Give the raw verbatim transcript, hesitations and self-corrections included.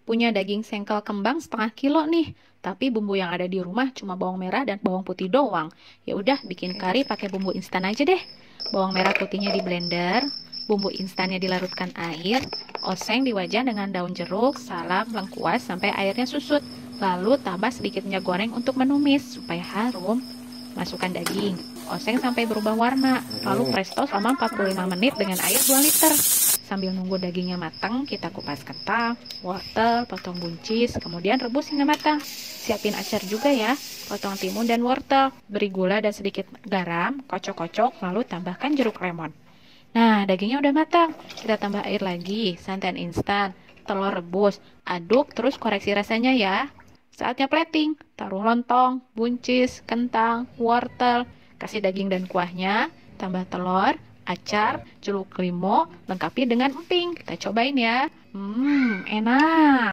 Punya daging sengkel kembang setengah kilo nih, tapi bumbu yang ada di rumah cuma bawang merah dan bawang putih doang. Ya udah, bikin kari pakai bumbu instan aja deh. Bawang merah putihnya di blender, bumbu instannya dilarutkan air, oseng diwajan dengan daun jeruk, salam, lengkuas sampai airnya susut. Lalu tambah sedikit minyak goreng untuk menumis supaya harum. Masukkan daging, oseng sampai berubah warna, lalu presto selama empat puluh lima menit dengan air dua liter. Sambil nunggu dagingnya matang, kita kupas kentang, wortel, potong buncis, kemudian rebus hingga matang. Siapin acar juga ya, potong timun dan wortel, beri gula dan sedikit garam, kocok-kocok, lalu tambahkan jeruk lemon. Nah, dagingnya udah matang, kita tambah air lagi, santan instan, telur rebus, aduk terus koreksi rasanya ya. Saatnya plating, taruh lontong, buncis, kentang, wortel, kasih daging dan kuahnya, tambah telur, acar, jeruk limau, lengkapi dengan emping. Kita cobain ya. Hmm, enak.